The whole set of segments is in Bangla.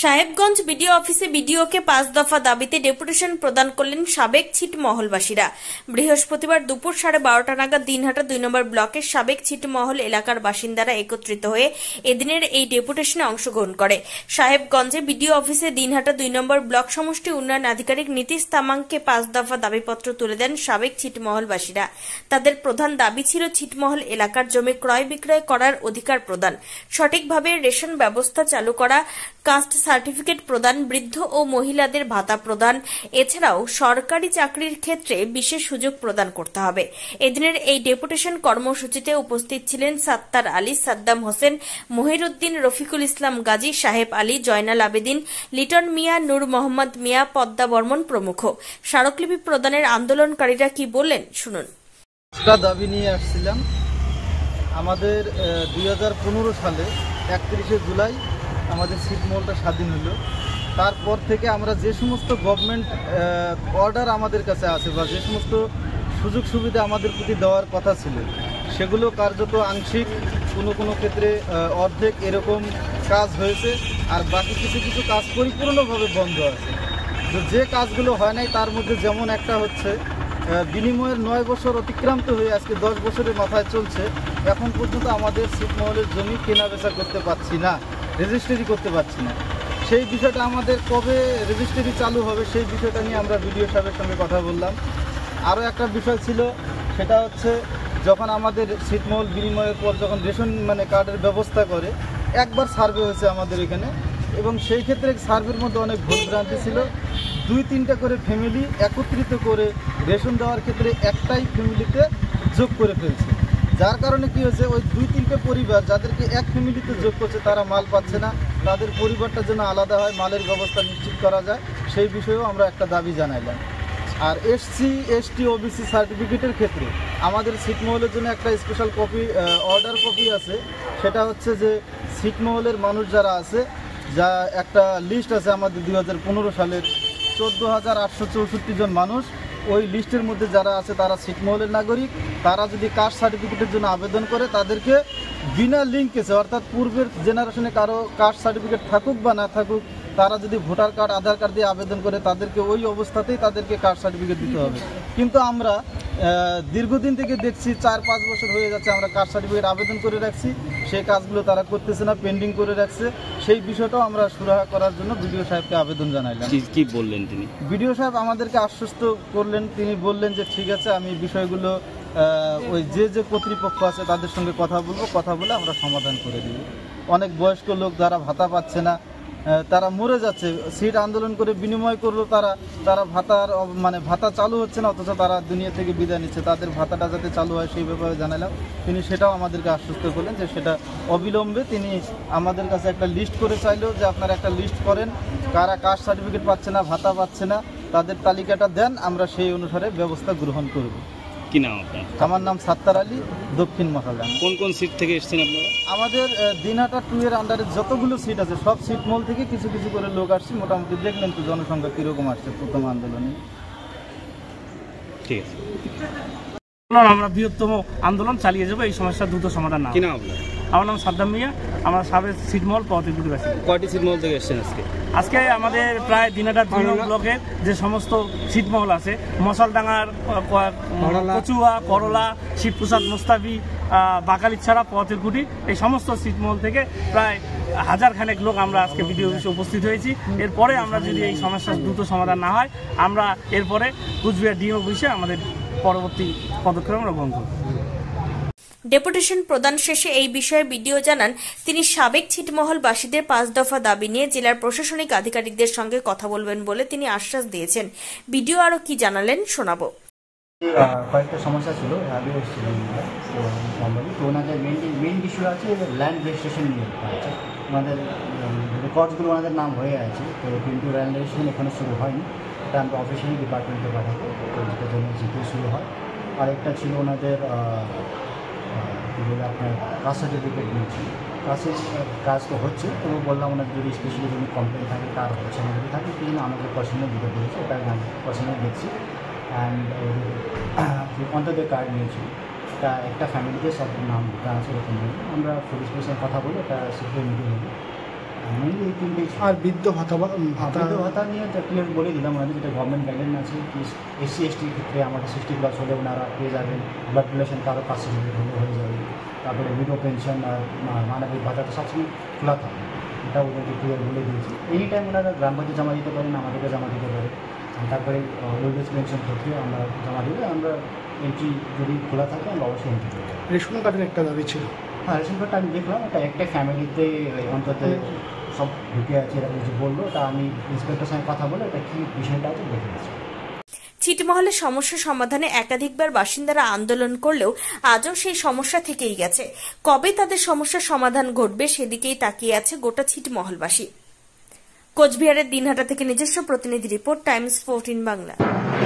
সাহেবগঞ্জ বিডিও অফিসে বিডিওকে 5 দফা দাবিতে ডেপুটেশন প্রদান করলেন সাবেক ছিটমহলবাসীরা। বৃহস্পতিবার দুপুর 12:30 নাগাদ দিনহাটা 2 নম্বর ব্লকের সাবেক ছিটমহল এলাকার বাসিন্দারা একত্রিত হয়ে এদিনের এই ডেপুটেশনে অংশগ্রহণ করে। সাহেবগঞ্জে বিডিও অফিসে দিনহাটা 2 নম্বর ব্লক সমষ্টি উন্নয়ন আধিকারিক নীতিশ তামাংকে 5 দফা দাবিপত্র তুলে দেন সাবেক ছিটমহলবাসীরা। তাদের প্রধান দাবি ছিল ছিটমহল এলাকার জমি ক্রয় বিক্রয় করার অধিকার প্রদান, সঠিকভাবে রেশন ব্যবস্থা চালু করা, কাস্ট সার্টিফিকেট প্রদান, বৃদ্ধ ও মহিলাদের ভাতা প্রদান, এছাড়াও সরকারি চাকরির ক্ষেত্রে বিশেষ সুযোগ প্রদান করতে হবে। এদিনের এই ডেপুটেশন কর্মসূচিতে উপস্থিত ছিলেন সাত্তার আলী, সাদ্দাম হোসেন, মহিরুদ্দিন, রফিকুল ইসলাম গাজী, সাহেব আলী, জয়নাল আবেদিন, লিটন মিয়া, নূর মোহাম্মদ মিয়া, পদ্মা বর্মন প্রমুখ। স্মারকলিপি প্রদানের আন্দোলনকারীরা কি বললেন শুনুন। দাবি নিয়ে আসছিলাম। আমাদের 2015 সালে 31শে জুলাই আমাদের ছিটমহলটা স্বাধীন হলো। তারপর থেকে আমরা যে সমস্ত গভর্নমেন্ট অর্ডার আমাদের কাছে আছে বা যে সমস্ত সুযোগ সুবিধা আমাদের প্রতি দেওয়ার কথা ছিল সেগুলো কার্যত আংশিক, কোনো ক্ষেত্রে অর্ধেক এরকম কাজ হয়েছে, আর বাকি কিছু কাজ পরিপূর্ণভাবে বন্ধ আছে। তো যে কাজগুলো হয় নাই তার মধ্যে যেমন একটা হচ্ছে বিনিময়ের 9 বছর অতিক্রান্ত হয়ে আজকে 10 বছরের মাথায় চলছে, এখন পর্যন্ত আমাদের ছিটমহলের জমি কেনা বেচা করতে পারছি না, রেজিস্ট্রি করতে পারছি না। সেই বিষয়টা আমাদের কবে রেজিস্ট্রি চালু হবে সেই বিষয়টা নিয়ে আমরা বিডিও সাহেবের সঙ্গে কথা বললাম। আরও একটা বিষয় ছিল, সেটা হচ্ছে যখন আমাদের ছিটমহল বিনিময়ের পর যখন রেশন কার্ডের ব্যবস্থা করে, একবার সার্ভে হয়েছে আমাদের এখানে, এবং সেই ক্ষেত্রে সার্ভের মধ্যে অনেক ভুলভ্রান্তি ছিল। 2-3টা করে ফ্যামিলি একত্রিত করে রেশন দেওয়ার ক্ষেত্রে একটাই ফ্যামিলিতে যোগ করে ফেলছে, যার কারণে কি হয়েছে, ওই 2-3টে পরিবার যাদেরকে এক ফ্যামিলিতে যোগ করছে তারা মাল পাচ্ছে না। তাদের পরিবারটা যেন আলাদা হয়, মালের ব্যবস্থা নিশ্চিত করা যায়, সেই বিষয়েও আমরা একটা দাবি জানাইলাম। আর SC ST OBC সার্টিফিকেটের ক্ষেত্রে আমাদের ছিটমহলের জন্য একটা স্পেশাল কপি, অর্ডার কপি আছে। সেটা হচ্ছে যে ছিটমহলের মানুষ যারা আছে, যা একটা লিস্ট আছে আমাদের 2015 সালের 14,864 জন মানুষ, ওই লিস্টের মধ্যে যারা আছে তারা ছিটমহলের নাগরিক। তারা যদি কাস্ট সার্টিফিকেটের জন্য আবেদন করে, তাদেরকে বিনা লিঙ্কেজে, অর্থাৎ পূর্বের জেনারেশনে কারো কাস্ট সার্টিফিকেট থাকুক বা না থাকুক, তারা যদি ভোটার কার্ড, আধার কার্ড দিয়ে আবেদন করে, তাদেরকে ওই অবস্থাতেই তাদেরকে কাস্ট সার্টিফিকেট দিতে হবে। কিন্তু আমরা দীর্ঘদিন থেকে দেখছি, 4-5 বছর হয়ে যাচ্ছে আমরা কাস্ট সার্টিফিকেট আবেদন করে রাখছি, সেই কাজগুলো তারা করতেছে না, পেন্ডিং করে রাখছে। সেই বিষয়টাও আমরা সুরাহা করার জন্য বিডিও সাহেবকে আবেদন জানাইলাম। কি বললেন তিনি? বিডিও সাহেব আমাদেরকে আশ্বস্ত করলেন, তিনি বললেন যে ঠিক আছে, আমি বিষয়গুলো ওই যে কর্তৃপক্ষ আছে তাদের সঙ্গে কথা বলে আমরা সমাধান করে দিব। অনেক বয়স্ক লোক যারা ভাতা পাচ্ছে না, তারা মরে যাচ্ছে, সিট আন্দোলন করে বিনিময় করলো, তারা ভাতা চালু হচ্ছে না, অথচ তারা দুনিয়া থেকে বিদায় নিচ্ছে। তাদের ভাতাটা যাতে চালু হয় সেই ব্যাপারে জানালাম। তিনি সেটাও আমাদেরকে আশ্বস্ত করলেন যে সেটা অবিলম্বে তিনি আমাদের কাছে একটা লিস্ট করে চাইলেও, যে আপনারা একটা লিস্ট করেন, কারা কাস্ট সার্টিফিকেট পাচ্ছে না, ভাতা পাচ্ছে না, তাদের তালিকাটা দেন, আমরা সেই অনুসারে ব্যবস্থা গ্রহণ করব। কি নাম আপনার? আমার নাম সাত্তার আলী, দক্ষিণ মহারানা। কোন সিট থেকে এসেছেন আপনারা? আমাদের দিনহাটা 2 এর আন্ডারে যতগুলো সিট আছে সব ছিটমহল থেকে কিছু করে লোক আসছে। মোটামুটি দেখলেন তো জনসংখ্যা কিরকম আসছে প্রথম আন্দোলনে। ঠিক আছে, আমরা বৃহত্তম আন্দোলন চালিয়ে যাবো, এই সমস্যার দ্রুত সমাধান না। কি নাম আপনার? আমার নাম সাদ্দাম মিয়া, আমরা সাবেক ছিটমহল প্রতিনিধিবাসী। কয়টি ছিটমহল থেকে এসেছেন আজকে আমাদের প্রায় দিনহাটা 2 নং ব্লকের যে সমস্ত ছিটমহল আছে, মশালডাঙ্গার, কচুয়া, করলা, শিবপ্রসাদ, মোস্তাফি, বাকালিছাড়া, পথের কুটি, এই সমস্ত ছিটমহল থেকে প্রায় 1000 খানেক লোক আমরা আজকে ভিডিও অফিসে উপস্থিত হয়েছি। এরপরে আমরা যদি এই সমস্যার দ্রুত সমাধান না হয়, আমরা এরপরে কুচবিহার ডিএম অফিসে আমাদের পরবর্তী পদক্ষেপ আমরা গ্রহণ করব। ডেপুটেশন প্রদান শেষে এই বিষয়ে বিডিও জানান, তিনি সাবেক ছিটমহলবাসীদের 5 দফা দাবি নিয়ে জেলার প্রশাসনিক আধিকারিকদের সঙ্গে কথা বলবেন বলে তিনি আশ্বাস দিয়েছেন। বিডিও আরও কি জানালেন শোনাবো। কয়েকটা সমস্যা ছিল, আগে এসেছিলেন তো ওনাদের মেইন ইস্যু আছে ল্যান্ড রেজিস্ট্রেশন নিয়ে। আমাদের রেকর্ডসগুলো ওনাদের নাম হয়ে আছে, তো কিন্তু ল্যান্ড রেজিস্ট্রেশন এখানে শুরু হয়নি, এটা আমরা অফিসিয়ালি ডিপার্টমেন্টে পাঠাবো, তো যেটার জন্য জিপে শুরু হয়। আরেকটা ছিল ওনাদের আপনার কাস্ট সার্টিফিকেট নিয়েছি, কাজ তো হচ্ছে, তবু বললাম ওনার যদি স্পেশালি যদি কমপ্লেন থাকে, তার হচ্ছে না, যদি থাকে তিনি আমাদের পার্সোনাল দিতে পেরেছে, এটা আমি পার্সোনাল দেখছি। অ্যান্ড অন্তদের কার্ড নিয়েছি, একটা ফ্যামিলিতে সব নাম আছে, এরকম আমরা পুলিশ স্টেশনে কথা বলে এটা সিকিউর মিটিং হবে। মেনলি এই তিনটে। আর বৃদ্ধ ভাতা বৃদ্ধ ভাতা নিয়ে তো ক্লিয়ার বলে দিলাম ওনাদের, যেটা গভর্নমেন্ট গাইডলাইন আছে কি SC ST ক্ষেত্রে আমাদের 60+ হলে ওনারা পেয়ে যাবেন, ব্লাড রিলেশন কারো 5% হয়ে যাবে। তারপরে উইডো পেনশন আর মানবিক ভাতাটা সবসময় খোলা থাকে, এটা ওদেরকে ক্লিয়ার বলে দিয়েছি। এনি টাইম ওনারা গ্রাম পঞ্চায়েত জমা দিতে পারেন, আমাদেরকে জমা দিতে পারে। তারপরে ওল্ড এজ পেনশন ক্ষেত্রে আমরা জমা দিলে আমরা এন্ট্রি যদি খোলা থাকে আমরা অবশ্যই এন্ট্রি করবো। রেশন কার্ডের একটা দাবি ছিল। হ্যাঁ, রেশন কার্ডটা আমি দেখলাম, এটা একটা ফ্যামিলিতে অন্তত সব ঢুকে আছে এরকম কিছু বললো, তা আমি ইন্সপেক্টরের সঙ্গে কথা বলে এটা কী বিষয়টা আছে দেখে নিচ্ছি। ছিটমহলের সমস্যা সমাধানে একাধিকবার বাসিন্দারা আন্দোলন করলেও আজও সেই সমস্যা থেকেই গেছে। কবে তাদের সমস্যার সমাধান ঘটবে সেদিকেই তাকিয়ে আছে গোটা ছিটমহলবাসী। কোচবিহারের দিনহাটা থেকে নিজস্ব প্রতিনিধি রিপোর্ট, টাইমস 14 বাংলা।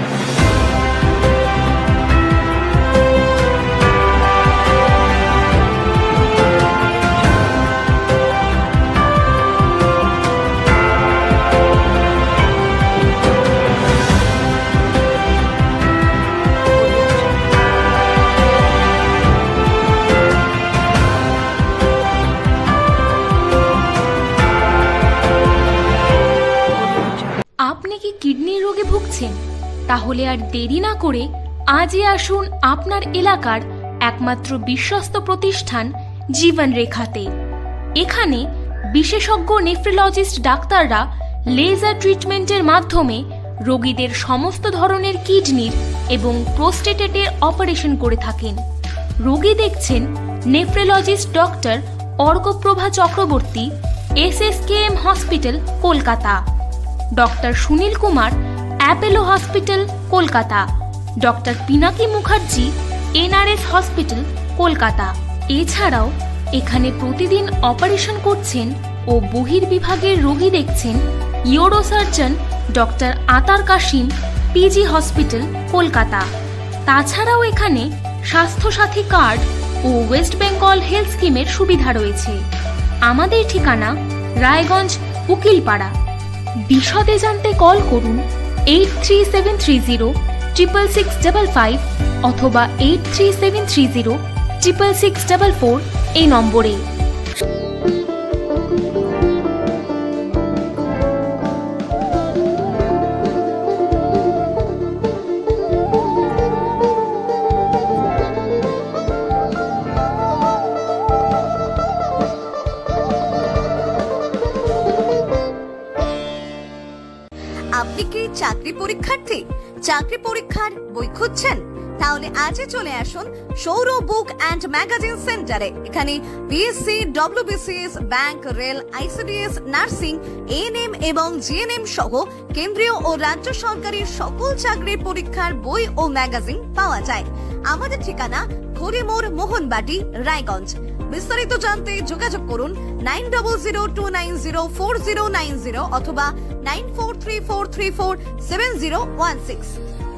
আপনি কি কিডনির রোগে ভুগছেন? তাহলে আর দেরি না করে আজই আসুন আপনার এলাকার একমাত্র বিশ্বস্ত প্রতিষ্ঠান জীবন রেখাতে। এখানে বিশেষজ্ঞ নেফ্রোলজিস্ট ডাক্তাররা লেজার ট্রিটমেন্টের মাধ্যমে রোগীদের সমস্ত ধরনের কিডনির এবং প্রোস্টেটের অপারেশন করে থাকেন। রোগী দেখছেন nephrologist doctor Arkaprava Chakraborty, SSKM hospital, Kolkata. Doctor Sunil Kumar, Apollo hospital, Kolkata. Doctor Pinaki Mukherjee, NRS hospital, Kolkata. এছাড়াও এখানে প্রতিদিন অপারেশন করছেন ও বহির্বিভাগের রোগী দেখছেন ইউরোসার্জন ডক্টর আতার কাশিম, PG হসপিটাল, কলকাতা। তাছাড়াও এখানে স্বাস্থ্যসাথী কার্ড ও ওয়েস্ট বেঙ্গল হেলথ স্কিমের সুবিধা রয়েছে। আমাদের ঠিকানা রায়গঞ্জ, উকিলপাড়া। বিশদে জানতে কল করুন 8373066655 অথবা 8373066644 এই নম্বরে। আপনি কি চাকরি পরীক্ষার্থী? চাকরি পরীক্ষার বই খুঁজছেন? তাহলে আজই চলে আসুন সৌর বুক অ্যান্ড ম্যাগাজিন সেন্টারে। এখানে BSc, WBCS, bank, rail, ICDS, nursing, ANM এবং GNM সহ কেন্দ্রীয় ও রাজ্য সরকারি সকল চাকরির পরীক্ষার বই ও ম্যাগাজিন পাওয়া যায়। আমাদের ঠিকানা খড়িমোড়, মোহনবাটি, রায়গঞ্জ। বিস্তারিত জানতে যোগাযোগ করুন 9002904090 অথবা 9434347016।